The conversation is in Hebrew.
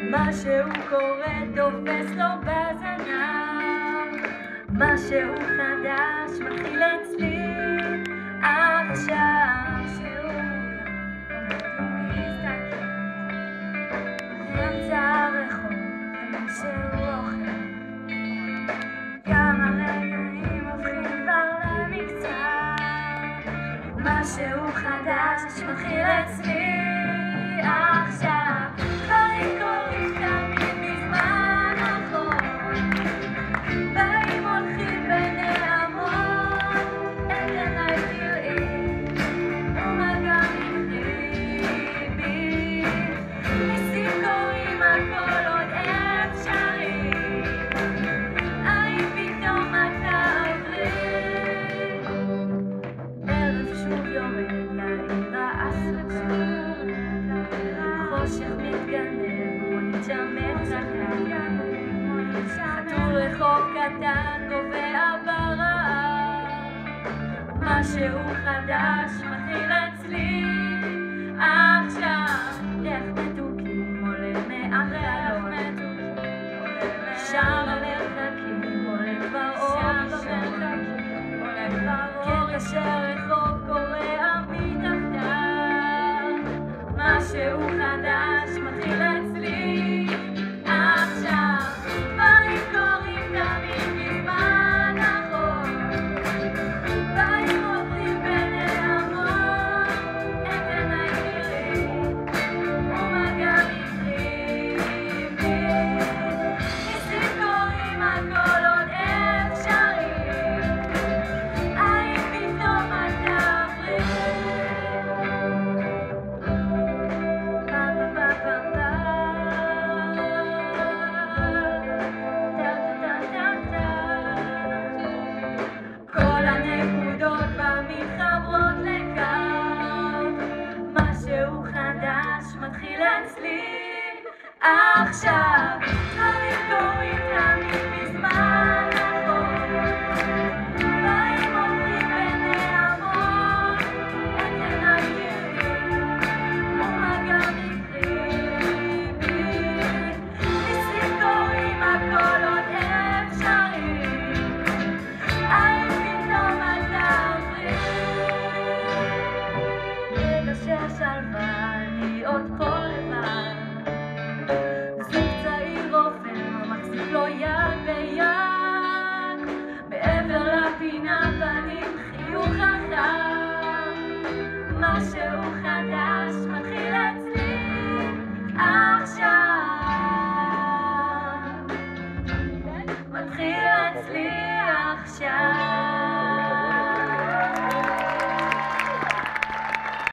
משהו קורה תופס לו בזנב, משהו חדש מתחיל אצלי עכשיו, שהוא מסתכל באמצע הרחוב ומשהו אוכל, גם הרגעים הופכים כבר למקצת, משהו חדש מתחיל אצלי עכשיו, דברים קורים תמיד בזמן נכון, באים הולכים בנעמות, את עיניי תראי ומגעים חיבי, ניסים קורים הכל עוד אפשרי, האם פתאום את תעברי, ערב שוב יורד לעיר האסורה, חושך מתגנב, מונית שמצח חתול רחוב קטן קובע ברעב, משהו חדש מתחיל אצלי עכשיו, איך מתוקים עולה מהחלון, שם המרחקים עולה כבר אור קטע שרחוב קורע מתחתיו, משהו חדש מתחיל אצלי עכשיו, דברים קורים תמיד בזמן נכון, באים עוברים בנעמות, את עיניי תראי ומגעים חיבי, ניסים קורים הכל עוד אפשרי, האם פתאום את תעברי, כל הנקודות במתחברות לקו, משהו חדש מתחיל אצלי עכשיו.